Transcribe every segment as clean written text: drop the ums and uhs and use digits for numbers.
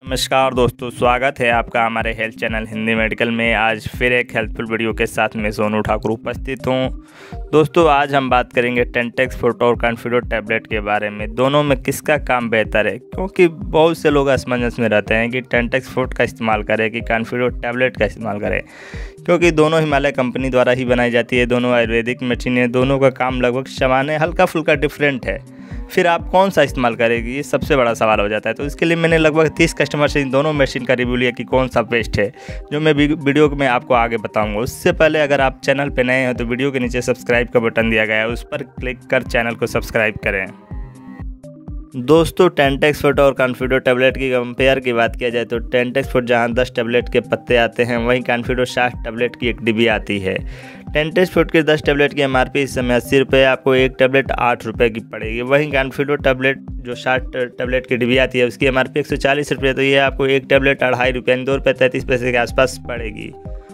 नमस्कार दोस्तों, स्वागत है आपका हमारे हेल्थ चैनल हिंदी मेडिकल में। आज फिर एक हेल्पफुल वीडियो के साथ मैं सोनू ठाकुर उपस्थित हूं। दोस्तों आज हम बात करेंगे टेंटेक्स फुट और कॉन्फिडो टैबलेट के बारे में। दोनों में किसका काम बेहतर है, क्योंकि बहुत से लोग असमंजस में रहते हैं कि टेंटेक्स फुट का इस्तेमाल करें कि कॉन्फिडो टैबलेट का इस्तेमाल करें, क्योंकि दोनों हिमालय कंपनी द्वारा ही बनाई जाती है। दोनों आयुर्वेदिक मेडिसिन है, दोनों का काम लगभग समान है, हल्का फुल्का डिफरेंट है। फिर आप कौन सा इस्तेमाल करेगी, ये सबसे बड़ा सवाल हो जाता है। तो इसके लिए मैंने लगभग 30 कस्टमर से इन दोनों मेडिसिन का रिव्यू लिया कि कौन सा बेस्ट है, जो मैं वीडियो में आपको आगे बताऊंगा। उससे पहले अगर आप चैनल पे नए हैं तो वीडियो के नीचे सब्सक्राइब का बटन दिया गया है, उस पर क्लिक कर चैनल को सब्सक्राइब करें। दोस्तों टेंटेक्स फुट और कॉन्फिडो टैबलेट की कंपेयर की बात किया जाए तो टेंटेक्स फुट जहां 10 टैबलेट के पत्ते आते हैं, वहीं कॉन्फिडो 60 टैबलेट की एक डिब्बी आती है। टेंटेक्स फुट के 10 टैबलेट की MRP इस समय 80 रुपये, आपको एक टैबलेट 8 रुपये की पड़ेगी। वहीं कॉन्फिडो टैबलेट जो 60 टैबलेट की डिब्बी आती है, उसकी MRP 140 रुपये, तो ये आपको एक टैबलेट 2.5 रुपये, 2 रुपये 33 पैसे के आसपास पड़ेगी।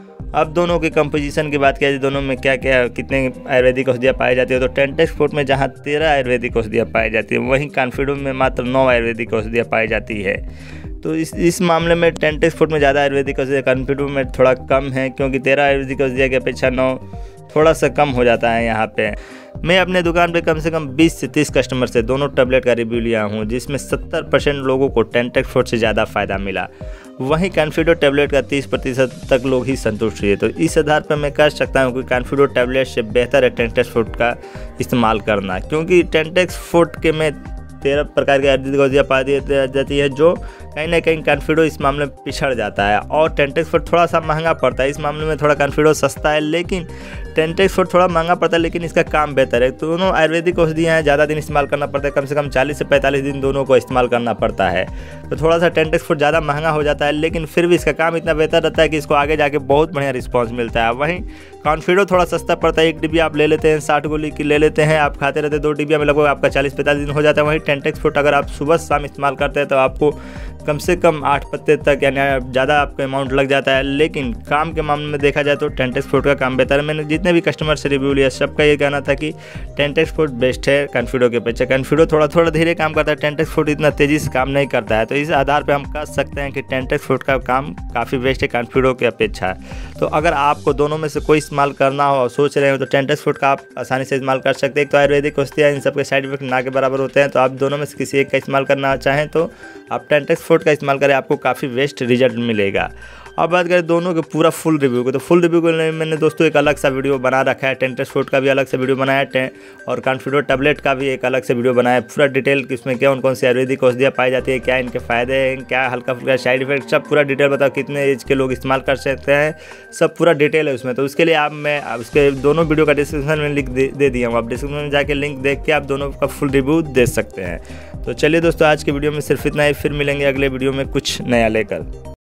अब दोनों की कंपोजिशन की बात किया जाए, दोनों में क्या क्या कितने आयुर्वेदिक औषधियाँ पाई जाती है, तो टेंटेक्स फुट में जहाँ 13 आयुर्वेदिक औषधियाँ पाई जाती है, वहीं कॉन्फिडो में मात्र 9 आयुर्वेदिक औषधियाँ पाई जाती है। तो इस मामले में टेंटेक्स फुट में ज़्यादा आयुर्वेदिक औषधियाँ, कॉन्फिडो में थोड़ा कम है, क्योंकि 13 आयुर्वेदिक औषधियाँ की अपेक्षा 9 थोड़ा सा कम हो जाता है। यहाँ पे मैं अपने दुकान पे कम से कम 20 से 30 कस्टमर से दोनों टैबलेट का रिव्यू लिया हूँ, जिसमें 70% लोगों को टेंटेक्स फुट से ज़्यादा फ़ायदा मिला। वहीं कॉन्फिडो टैबलेट का 30% तक लोग ही संतुष्ट हुए। तो इस आधार पर मैं कह सकता हूँ कि कॉन्फिडो टैबलेट से बेहतर है टेंटेक्स फुट का इस्तेमाल करना, क्योंकि टेंटेक्स फुट के में 13 प्रकार की आयुर्वेदिक औषधियाँ पाई जाती है, जो कहीं ना कहीं कॉन्फिडो इस मामले में पिछड़ जाता है। और टेंटेक्स फुट थोड़ा सा महंगा पड़ता है, इस मामले में थोड़ा कॉन्फिडो सस्ता है, लेकिन टेंटेक्स फुट थोड़ा महंगा पड़ता है, लेकिन इसका काम बेहतर है। दोनों आयुर्वेदिक औषधियाँ हैं, ज़्यादा दिन इस्तेमाल करना पड़ता है, कम से कम 40 से 45 दिन दोनों को इस्तेमाल करना पड़ता है। तो थोड़ा सा टेंटेक्स फुट ज़्यादा महंगा हो जाता है, लेकिन फिर भी इसका काम इतना बेहतर रहता है कि इसको आगे जाके बहुत बढ़िया रिस्पॉन्स मिलता है। वहीं कॉन्फिडो थोड़ा सस्ता पड़ता है, एक डिब्बी आप ले लेते हैं 60 गोली की ले लेते हैं, आप खाते रहते हैं, 2 डिब्बिया में लगभग आपका 40-45 दिन हो जाता है। वहीं टेंटेक्स फुट अगर आप सुबह शाम इस्तेमाल करते हैं तो आपको कम से कम 8 पत्ते तक, यानी ज़्यादा आपका अमाउंट लग जाता है। लेकिन काम के मामले में देखा जाए तो टेंटेक्स फुट का काम बेहतर है। मैंने जितने भी कस्टमर से रिव्यू लिया, सबका ये कहना था कि टेंटेक्स फुट बेस्ट है कॉन्फिडो के अपेक्षा। कॉन्फिडो थोड़ा धीरे काम करता है, टेंटेक्स फुट इतना तेज़ी से काम नहीं करता है। तो इस आधार पर हम कह सकते हैं कि टेंटेक्स फुट का काम काफ़ी बेस्ट है कॉन्फिडो के अपेक्षा। तो अगर आपको दोनों में से कोई इस्तेमाल करना हो और सोच रहे हो तो टेंटेक्स फुट का आप आसानी से इस्तेमाल कर सकते हैं। एक तो आयुर्वेदिक औषधियाँ, इन सबके साइड इफेक्ट ना के बराबर होते हैं, तो आप दोनों में से किसी एक का इस्तेमाल करना चाहें तो आप टेंटेक्स फुट का इस्तेमाल करें, आपको काफ़ी बेस्ट रिजल्ट मिलेगा। अब बात करें दोनों के पूरा फुल रिव्यू को, तो फुल रिव्यू के लिए मैंने दोस्तों एक अलग सा वीडियो बना रखा है। टेंटेक्स फुट का भी अलग से वीडियो बनाया है और कॉन्फिडो टैबलेट का भी एक अलग से वीडियो बनाया है, पूरा डिटेल कि इसमें क्या कौन सी आयुर्वेदिक औषधियाँ पाई जाती है, क्या इनके फ़ायदे हैं, क्या हल्का फुल्का साइड इफेक्ट, सब पूरा डिटेल बताओ, कितने एज के लोग इस्तेमाल कर सकते हैं, सब पूरा डिटेल है उसमें। तो उसके लिए मैं उसके दोनों वीडियो का डिस्क्रिप्शन में लिंक दे दिया हूँ, आप डिस्क्रिप्शन में जाके लिंक देख के आप दोनों का फुल रिव्यू दे सकते हैं। तो चलिए दोस्तों, आज के वीडियो में सिर्फ इतना ही, फिर मिलेंगे अगले वीडियो में कुछ नया लेकर।